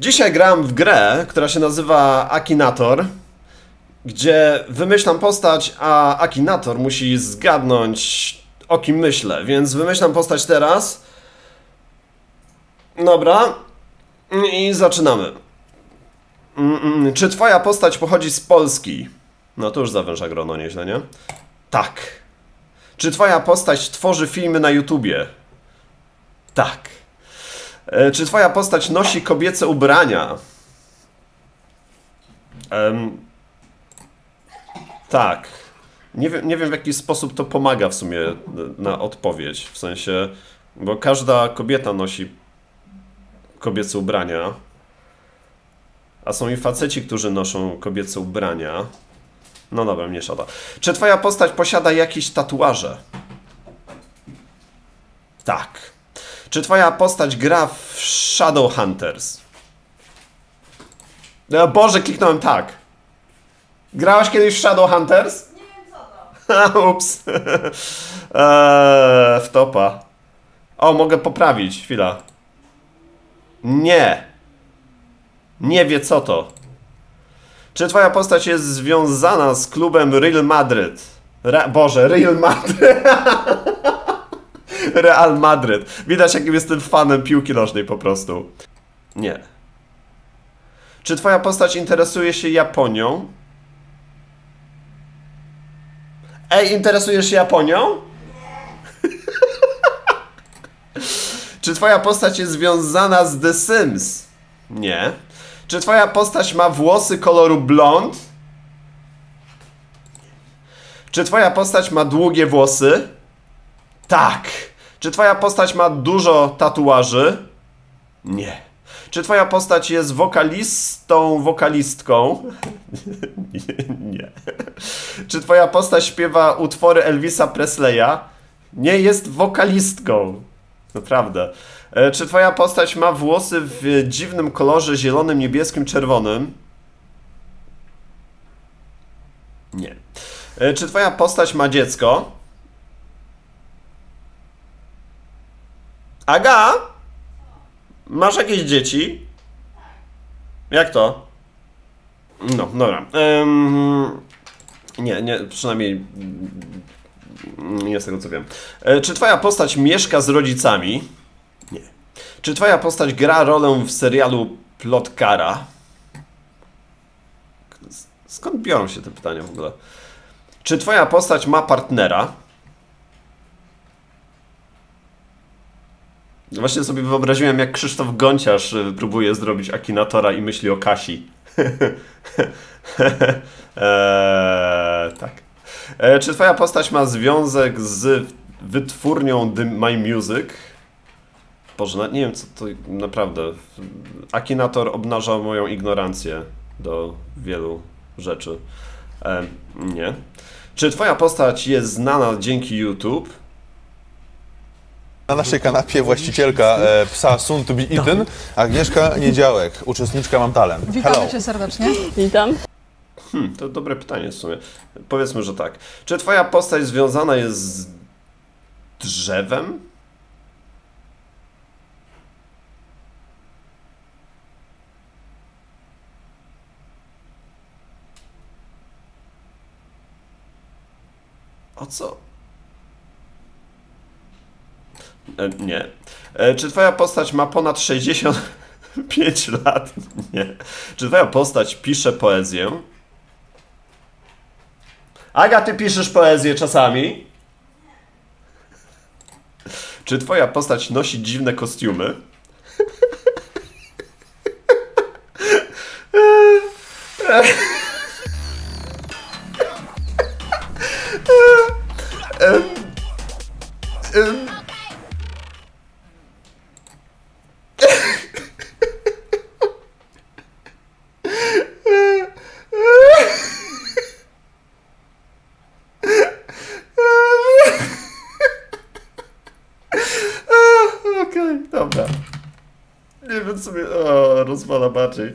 Dzisiaj gram w grę, która się nazywa Akinator, gdzie wymyślam postać, a Akinator musi zgadnąć, o kim myślę, więc wymyślam postać teraz. Dobra. I zaczynamy. Czy twoja postać pochodzi z Polski? No to już zawęża grono nieźle, nie? Tak. Czy twoja postać tworzy filmy na YouTubie? Tak. Czy twoja postać nosi kobiece ubrania? Tak. Nie wiem w jaki sposób to pomaga w sumie na odpowiedź. W sensie, bo każda kobieta nosi kobiece ubrania. A są i faceci, którzy noszą kobiece ubrania. No dobra, mniejsza to. Czy twoja postać posiada jakieś tatuaże? Tak. Czy twoja postać gra w Shadowhunters? O Boże, kliknąłem tak. Grałaś kiedyś w Shadowhunters? Nie wiem co to. Ups. Wtopa. O, mogę poprawić. Chwila. Nie. Nie wie co to. Czy twoja postać jest związana z klubem Real Madrid? Boże, Real Madrid. Real Madrid. Widać, jakim jestem fanem piłki nożnej po prostu. Nie. Czy twoja postać interesuje się Japonią? Ej, interesujesz się Japonią? Czy twoja postać jest związana z The Sims? Nie. Czy twoja postać ma włosy koloru blond? Czy twoja postać ma długie włosy? Tak. Czy twoja postać ma dużo tatuaży? Nie. Czy twoja postać jest wokalistką? Nie. Czy twoja postać śpiewa utwory Elvisa Presleya? Nie jest wokalistką. Naprawdę. Czy twoja postać ma włosy w dziwnym kolorze zielonym, niebieskim, czerwonym? Nie. Czy twoja postać ma dziecko? Aga? Masz jakieś dzieci? Jak to? No, dobra. Nie, przynajmniej nie z tego co wiem. Czy twoja postać mieszka z rodzicami? Nie. Czy twoja postać gra rolę w serialu Plotkara? Skąd biorą się te pytania w ogóle? Czy twoja postać ma partnera? Właśnie sobie wyobraziłem, jak Krzysztof Gonciarz próbuje zrobić Akinatora i myśli o Kasi. Tak. Czy twoja postać ma związek z wytwórnią My Music? Boże, nie wiem co to naprawdę. Akinator obnaża moją ignorancję do wielu rzeczy. Nie. Czy twoja postać jest znana dzięki YouTube? Na naszej kanapie właścicielka psa Soon to be Eaten, Agnieszka Niedziałek, uczestniczka Mam Talent. Witamy cię serdecznie. Witam. To dobre pytanie w sumie. Powiedzmy, że tak. Czy twoja postać związana jest z drzewem? O co? Nie. Czy twoja postać ma ponad 65 lat? Nie. Czy twoja postać pisze poezję? Aga, ty piszesz poezję czasami? Czy twoja postać nosi dziwne kostiumy? Okej, dobra. Nie wiem sobie. O, rozwala bardziej.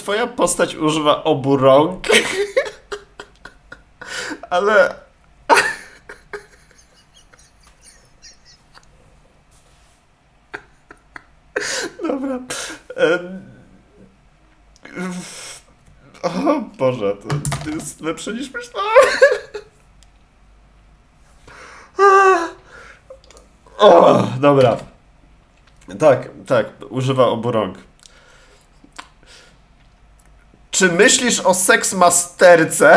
twoja postać używa obu rąk? Ale... Dobra. O Boże, to jest lepsze niż myślałem. O, dobra. Tak, używa obu rąk. Czy myślisz o seksmasterce?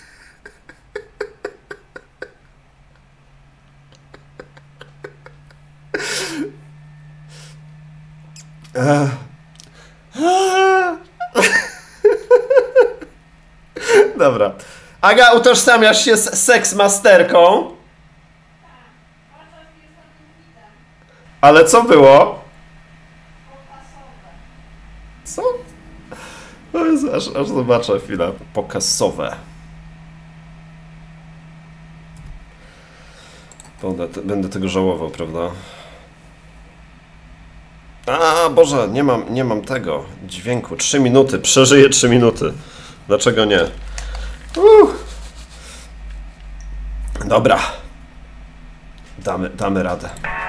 Dobra. Aga, utożsamiasz się z seksmasterką? Ale co było? Co? No jest, aż zobaczę chwilę. Pokasowe. Będę tego żałował, prawda? A Boże, nie mam tego dźwięku. 3 minuty, przeżyję 3 minuty. Dlaczego nie? Dobra. Damy radę.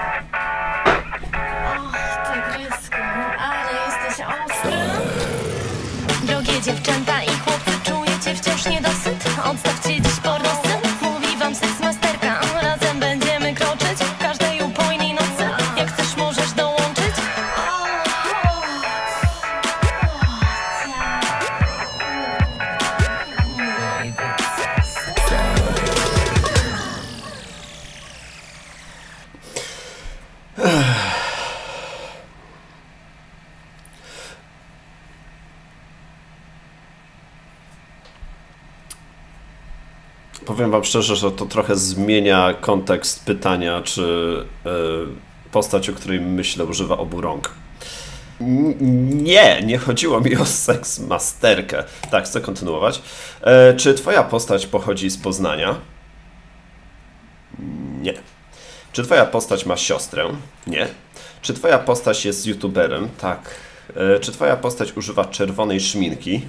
Tygrysku, ale jesteś ostry. Drogie dziewczęta i chłopcy, czujecie wciąż niedosyt? Odstawcie dziś pornosy. Mówi wam seksmasterka, razem będziemy kroczyć każdej upojnej nocy. Jak chcesz, możesz dołączyć. Powiem wam szczerze, że to trochę zmienia kontekst pytania, czy postać, o której myślę, używa obu rąk. Nie chodziło mi o seksmasterkę. Tak, chcę kontynuować. Czy twoja postać pochodzi z Poznania? Nie. Czy twoja postać ma siostrę? Nie. Czy twoja postać jest youtuberem? Tak. Czy twoja postać używa czerwonej szminki?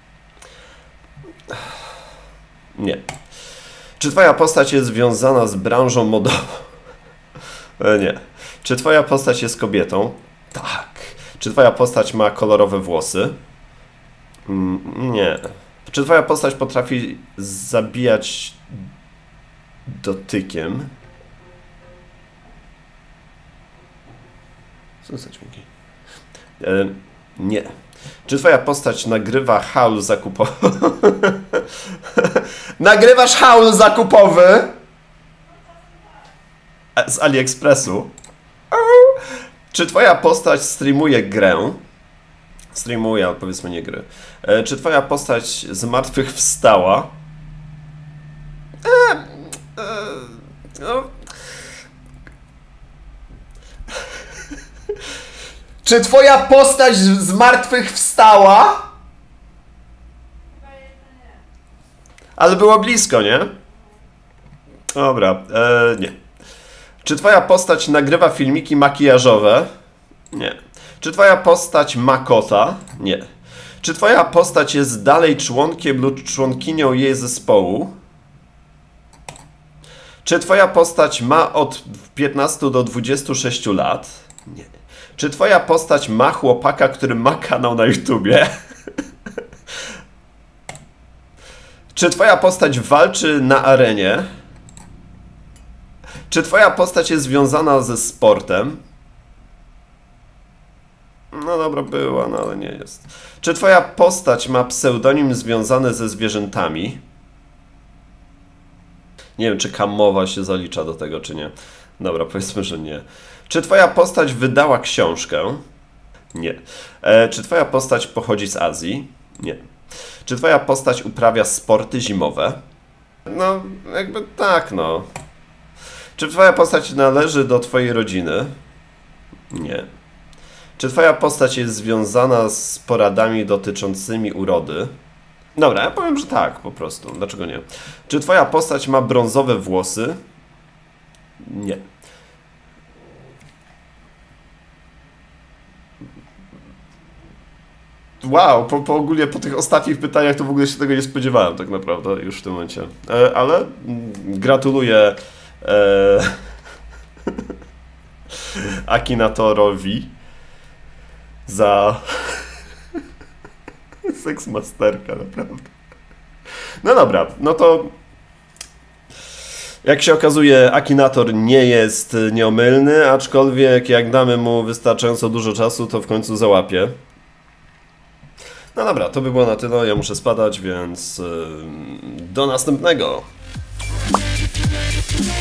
Nie. Czy twoja postać jest związana z branżą modową? Nie. Czy twoja postać jest kobietą? Tak. Czy twoja postać ma kolorowe włosy? Nie. Czy twoja postać potrafi zabijać dotykiem? Co za dźwięki? Nie. Czy twoja postać nagrywa haul zakupowy? Nagrywasz haul zakupowy? Z AliExpressu? Czy twoja postać streamuje grę? Streamuje, ale powiedzmy nie gry. Czy twoja postać z martwych wstała? No. Czy twoja postać z martwych wstała? Ale było blisko, nie? Dobra, nie. Czy twoja postać nagrywa filmiki makijażowe? Nie. Czy twoja postać ma kota? Nie. Czy twoja postać jest dalej członkiem lub członkinią jej zespołu? Czy twoja postać ma od 15 do 26 lat? Nie. Czy twoja postać ma chłopaka, który ma kanał na YouTubie? Czy twoja postać walczy na arenie? Czy twoja postać jest związana ze sportem? No dobra, była, no ale nie jest. Czy twoja postać ma pseudonim związany ze zwierzętami? Nie wiem, czy Kamowa się zalicza do tego, czy nie. Dobra, powiedzmy, że nie. Czy twoja postać wydała książkę? Nie. Czy twoja postać pochodzi z Azji? Nie. Czy twoja postać uprawia sporty zimowe? No, jakby tak, no. Czy twoja postać należy do twojej rodziny? Nie. Czy twoja postać jest związana z poradami dotyczącymi urody? Dobra, ja powiem, że tak, po prostu. Dlaczego nie? Czy twoja postać ma brązowe włosy? Nie. wow, ogólnie po tych ostatnich pytaniach to w ogóle się tego nie spodziewałem tak naprawdę już w tym momencie. Ale gratuluję Akinatorowi za seksmasterka, naprawdę. No dobra, no to jak się okazuje, Akinator nie jest nieomylny, aczkolwiek jak damy mu wystarczająco dużo czasu, to w końcu załapie. No dobra, to by było na tyle, ja muszę spadać, więc do następnego.